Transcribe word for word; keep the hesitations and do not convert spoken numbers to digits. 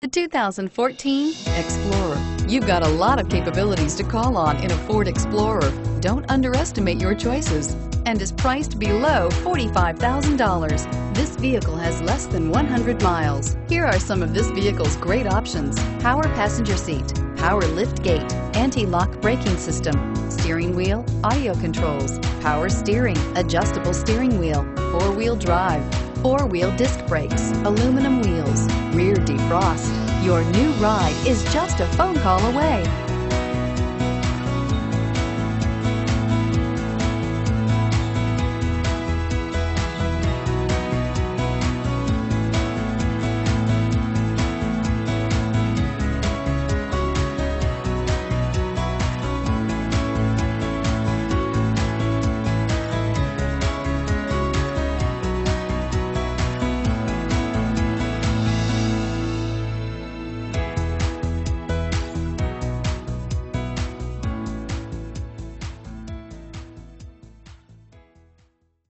The two thousand fourteen Explorer. You've got a lot of capabilities to call on in a Ford Explorer. Don't underestimate your choices, and is priced below forty-five thousand dollars. This vehicle has less than one hundred miles. Here are some of this vehicle's great options: power passenger seat, power lift gate, anti-lock braking system, steering wheel audio controls, power steering, adjustable steering wheel, four-wheel drive, four-wheel disc brakes, aluminum wheels, rear defrost. Your new ride is just a phone call away.